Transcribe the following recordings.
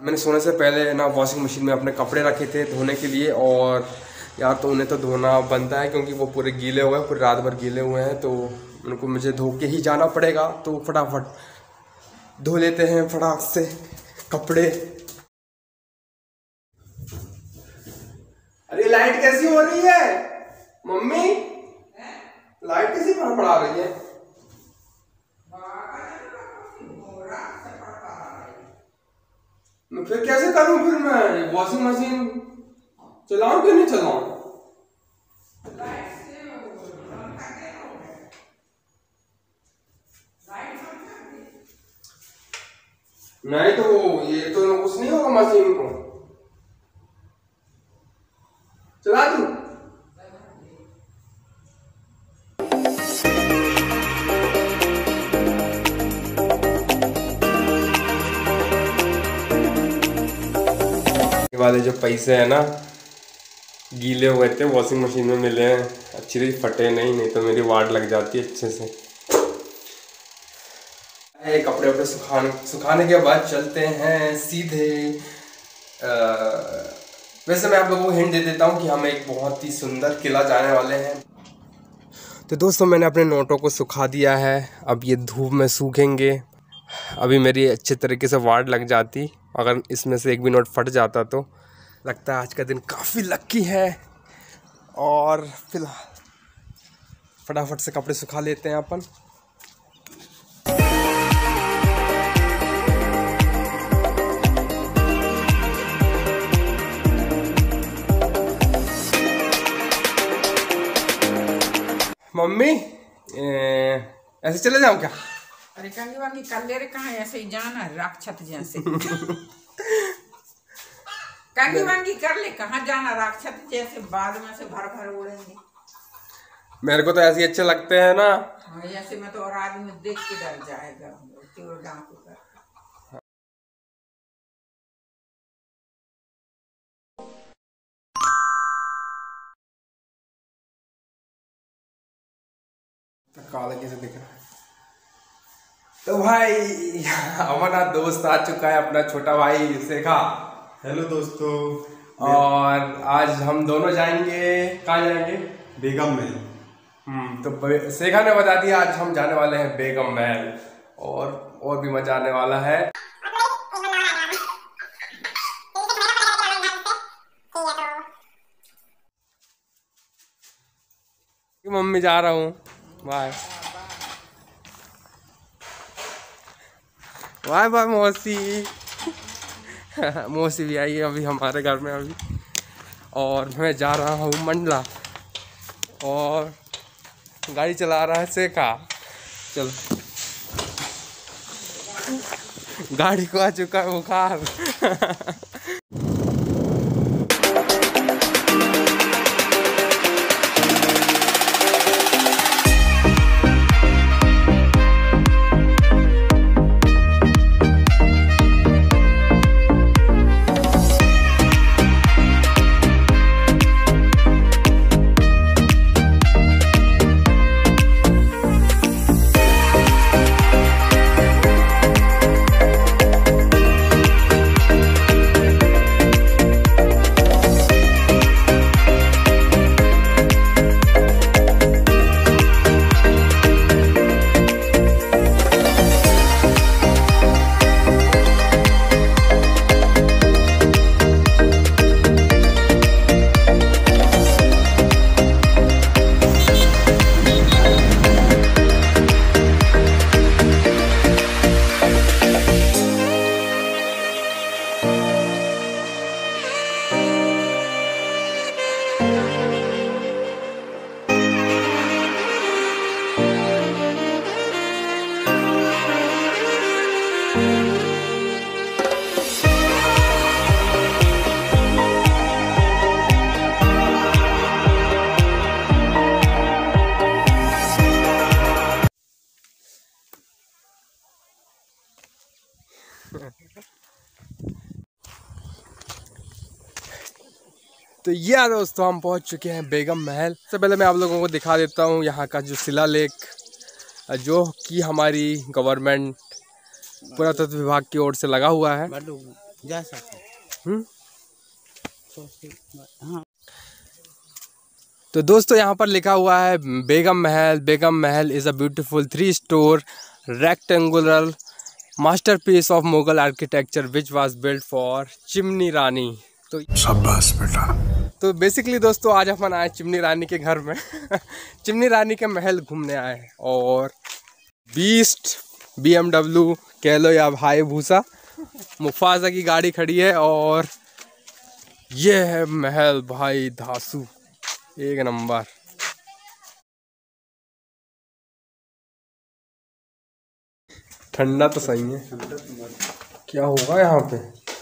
मैंने सोने से पहले ना वॉशिंग मशीन में अपने कपड़े रखे थे धोने के लिए, और यार तो उन्हें तो धोना बनता है क्योंकि वो पूरे गीले हुए हैं, पूरे रात भर गीले हुए हैं, तो उनको मुझे धो के ही जाना पड़ेगा। तो फटाफट धो लेते हैं फटाक से कपड़े। अरे लाइट कैसी हो रही है मम्मी? लाइट कैसी फड़फड़ा रही है? फिर कैसे करूं? फिर मैं वॉशिंग मशीन चलाऊं कि नहीं चलाऊं? नहीं तो ये तो कुछ नहीं होगा, मशीन को चला दूं? वाले जो पैसे हैं ना गीले हुए थे वॉशिंग मशीन में मिले हैं, अच्छी तरह फटे नहीं तो मेरी वाट लग जाती है अच्छे से। कपड़े वपड़े सुखाने के बाद चलते हैं सीधे। वैसे मैं आप लोगों को हिंट दे देता हूँ कि हम एक बहुत ही सुंदर किला जाने वाले हैं। तो दोस्तों मैंने अपने नोटों को सुखा दिया है, अब ये धूप में सूखेंगे। अभी मेरी अच्छे तरीके से वाट लग जाती, अगर इसमें से एक भी नोट फट जाता तो लगता है आज का दिन काफ़ी लक्की है। और फिलहाल फटाफट से कपड़े सुखा लेते हैं अपन। मम्मी ऐसे चले जाऊं क्या? अरे कंगी वांगी कर ले रे, कहाँ ऐसे ही जाना राक्षस जैसे। कंगी वांगी कर ले, कहाँ जाना राक्षस जैसे, बाद में से भर भर उड़ेंगे। मेरे को तो ऐसे ही अच्छे लगते हैं ना। हाँ ऐसे में तो और आदमी देख के डर जाएगा चोर डाकू का। काला कैसे दिख रहा है? तो भाई हमारा दोस्त आ चुका है, अपना छोटा भाई शेखा। हेलो दोस्तों। और आज हम दोनों जाएंगे, कहाँ जाएंगे? बेगम महल। तो शेखा ने बता दिया आज हम जाने वाले हैं बेगम महल, और भी मजा आने वाला है। मम्मी जा रहा हूँ, बाय बाय बाय मौसी। मौसी भी आई है अभी हमारे घर में अभी। और मैं जा रहा हूँ मंडला, और गाड़ी चला रहा है शेखा। चलो गाड़ी को आ चुका है बुखार। तो ये दोस्तों हम पहुंच चुके हैं बेगम महल। सबसे पहले मैं आप लोगों को दिखा देता हूं यहाँ का जो शिलालेख, जो कि हमारी गवर्नमेंट पुरातत्व विभाग की ओर से लगा हुआ है। जा सकते। हाँ। तो दोस्तों यहाँ पर लिखा हुआ है बेगम Mahal. Begum Mahal is a beautiful 3 storey rectangular masterpiece of Mughal architecture which was built for Chimni Rani. तो शाबाश बेटा। तो बेसिकली दोस्तों आज अपन आए चिमनी रानी के घर में चिमनी रानी के महल घूमने आए और बीस्ट BMW कह लो या भाई भूसा मुफासा की गाड़ी खड़ी है और ये है महल भाई धासु एक नंबर। ठंडा तो सही है, क्या होगा यहाँ पे।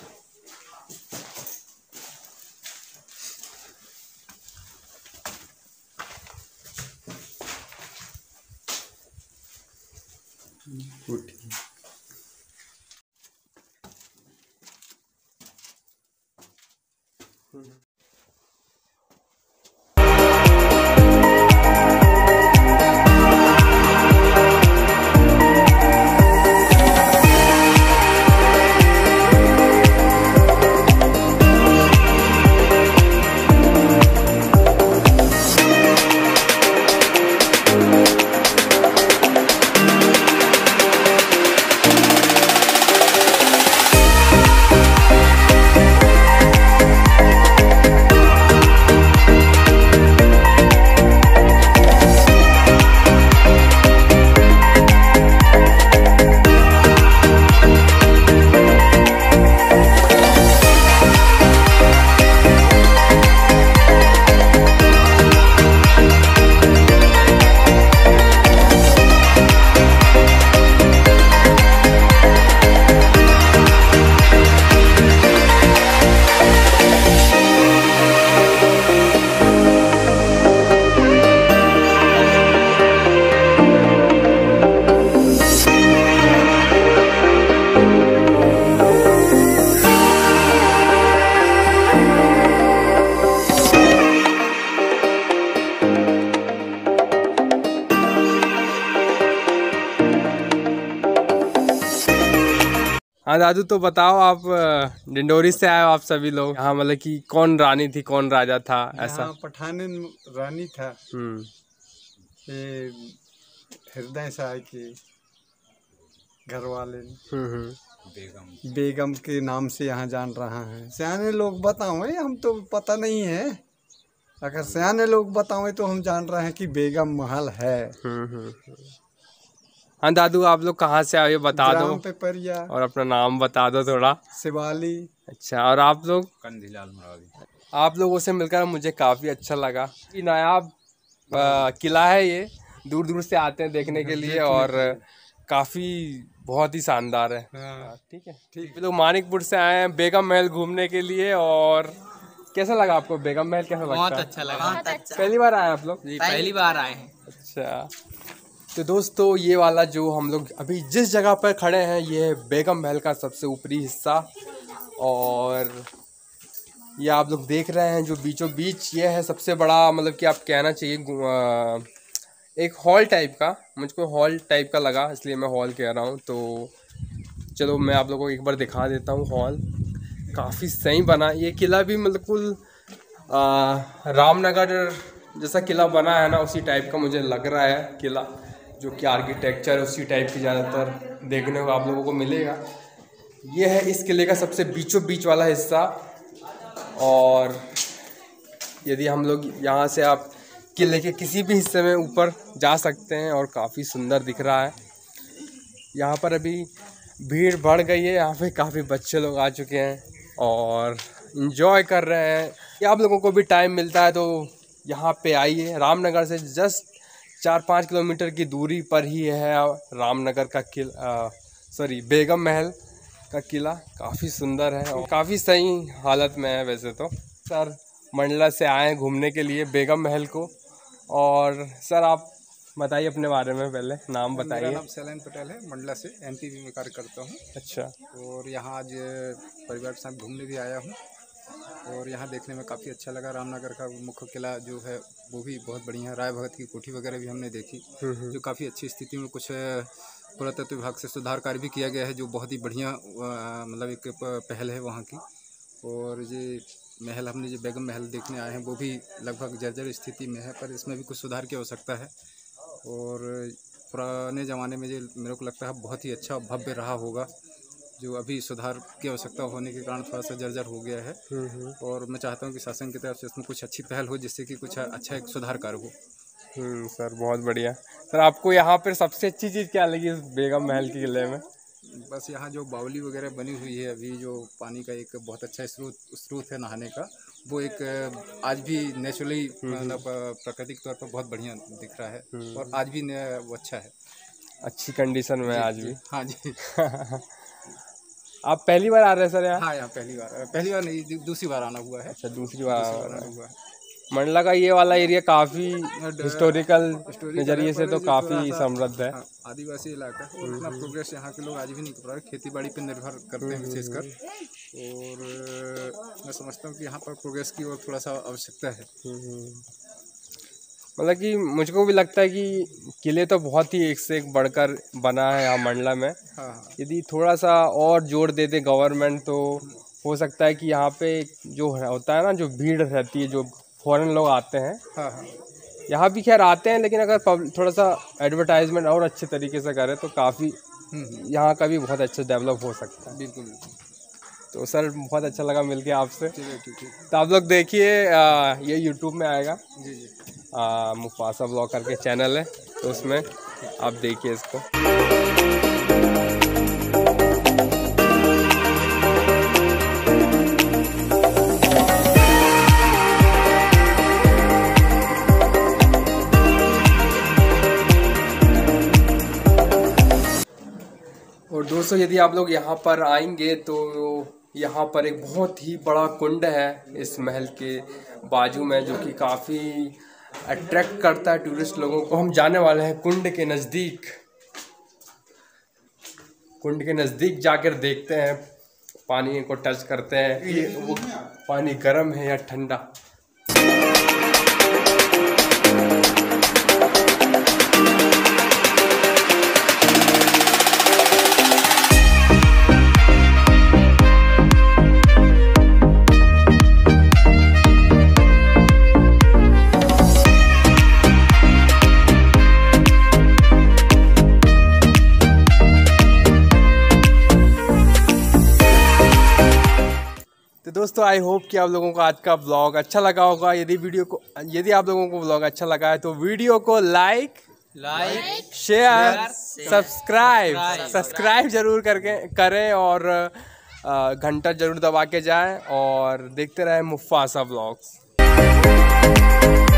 हाँ दादू तो बताओ, आप डिंडोरी से आए हो आप सभी लोग यहाँ, मतलब कि कौन रानी थी कौन राजा था ऐसा? पठान रानी था ये हृदय साय के घर वाले बेगम के नाम से यहाँ जान रहा है। सियाने लोग बताओ, हम तो पता नहीं है, अगर सियाने लोग बताओ तो हम जान रहे हैं कि बेगम महल है। हाँ दादू आप लोग कहाँ से आए बता दो पे परिया और अपना नाम बता दो थोड़ा। शिवाली। अच्छा, और आप लोग? कंधीलाल मरावी। आप लोगों से मिलकर मुझे काफ़ी अच्छा लगा। ये नायाब किला है, ये दूर दूर से आते हैं देखने के लिए और काफ़ी बहुत ही शानदार है। ठीक है, ठीक। लोग मानिकपुर से आए हैं बेगम महल घूमने के लिए। और कैसा लगा आपको बेगम महल, कैसा लगता है? बहुत अच्छा लगा। पहली बार आए आप लोग? पहली बार आए हैं। अच्छा, तो दोस्तों ये वाला जो हम लोग अभी जिस जगह पर खड़े हैं ये है बेगम महल का सबसे ऊपरी हिस्सा। और ये आप लोग देख रहे हैं जो बीचों बीच ये है सबसे बड़ा, मतलब कि आप कहना चाहिए एक हॉल टाइप का, मुझको हॉल टाइप का लगा इसलिए मैं हॉल कह रहा हूँ। तो चलो मैं आप लोगों को एक बार दिखा देता हूँ हॉल। काफ़ी सही बना ये किला भी, मतलब कुल रामनगर जैसा किला बना है ना उसी टाइप का मुझे लग रहा है किला, जो कि आर्किटेक्चर उसी टाइप की ज़्यादातर देखने को आप लोगों को मिलेगा। ये है इस किले का सबसे बीचों बीच वाला हिस्सा। और यदि हम लोग यहाँ से आप किले के किसी भी हिस्से में ऊपर जा सकते हैं और काफ़ी सुंदर दिख रहा है। यहाँ पर अभी भीड़ बढ़ गई है, यहाँ पे काफ़ी बच्चे लोग आ चुके हैं और इन्जॉय कर रहे हैं। ये आप लोगों को भी टाइम मिलता है तो यहाँ पे आइए। रामनगर से जस्ट 4-5 किलोमीटर की दूरी पर ही है रामनगर का किला, सॉरी बेगम महल का किला। काफ़ी सुंदर है और काफ़ी सही हालत में है वैसे तो। सर मंडला से आए हैं घूमने के लिए बेगम महल को। और सर आप बताइए अपने बारे में, पहले नाम बताइए। मेरा नाम सैलन पटेल है, मंडला से NPV में कार्य करता हूँ। अच्छा। और यहाँ आज परिवार के साथ घूमने भी आया हूँ और यहाँ देखने में काफ़ी अच्छा लगा। रामनगर का मुख्य किला जो है वो भी बहुत बढ़िया है। राय भगत की कोठी वगैरह भी हमने देखी जो काफ़ी अच्छी स्थिति में, कुछ पुरातत्व विभाग से सुधार कार्य भी किया गया है, जो बहुत ही बढ़िया मतलब एक पहल है वहाँ की। और ये महल, हमने जो बेगम महल देखने आए हैं वो भी लगभग जर्जर स्थिति में है, पर इसमें भी कुछ सुधार की आवश्यकता है। और पुराने ज़माने में जो मेरे को लगता है बहुत ही अच्छा भव्य रहा होगा, जो अभी सुधार की आवश्यकता होने के कारण थोड़ा सा जर्जर हो गया है। और मैं चाहता हूँ कि शासन की तरफ से इसमें कुछ अच्छी पहल हो, जिससे कि कुछ अच्छा एक सुधार कार्य हो। सर बहुत बढ़िया। सर आपको यहाँ पर सबसे अच्छी चीज़ क्या लगी इस बेगम महल के किले में? बस यहाँ जो बावली वगैरह बनी हुई है, अभी जो पानी का एक बहुत अच्छा स्रोत है नहाने का, वो एक आज भी नेचुरली मतलब प्राकृतिक तौर पर बहुत बढ़िया दिख रहा है। और आज भी वो अच्छा है, अच्छी कंडीशन में आज भी। हाँ जी। आप पहली बार आ रहे हैं सर यहाँ? हाँ, यहाँ पहली बार नहीं, दूसरी बार आना हुआ है। अच्छा, दूसरी बार आना हुआ है। मंडला का ये वाला एरिया काफ़ी हिस्टोरिकल नज़रिए से तो काफ़ी समृद्ध है। आदिवासी इलाका है और इतना प्रोग्रेस यहाँ के लोग आज भी नहीं कर पा रहे, खेती बाड़ी पर निर्भर करते हैं विशेषकर। और मैं समझता हूँ कि यहाँ पर प्रोग्रेस की और थोड़ा सा आवश्यकता है। मतलब कि मुझको भी लगता है कि किले तो बहुत ही एक से एक बढ़कर बना है यहाँ मंडला में। हाँ। यदि थोड़ा सा और जोर दे दे गवर्नमेंट तो हो सकता है कि यहाँ पे जो होता है ना, जो भीड़ रहती है, जो फॉरेन लोग आते हैं, हाँ, यहाँ भी खैर आते हैं, लेकिन अगर थोड़ा सा एडवर्टाइजमेंट और अच्छे तरीके से करें तो काफ़ी यहाँ का भी बहुत अच्छा डेवलप हो सकता है। बिल्कुल। तो सर बहुत अच्छा लगा मिलके आपसे। ठीक। तो आप लोग देखिए, ये यूट्यूब में आएगा। जी। मुफासा ब्लॉग करके चैनल है, तो उसमें आप देखिए इसको। और दोस्तों, यदि आप लोग यहाँ पर आएंगे तो यहाँ पर एक बहुत ही बड़ा कुंड है इस महल के बाजू में, जो कि काफ़ी अट्रैक्ट करता है टूरिस्ट लोगों को। हम जाने वाले हैं कुंड के नज़दीक। कुंड के नज़दीक जाकर देखते हैं, पानी को टच करते हैं कि वो पानी गर्म है या ठंडा। तो दोस्तों, आई होप कि आप लोगों को आज का व्लॉग अच्छा लगा होगा। यदि आप लोगों को व्लॉग अच्छा लगा है तो वीडियो को लाइक, शेयर, सब्सक्राइब जरूर करें और घंटा जरूर दबा के जाएं और देखते रहें मुफासा व्लॉग्स।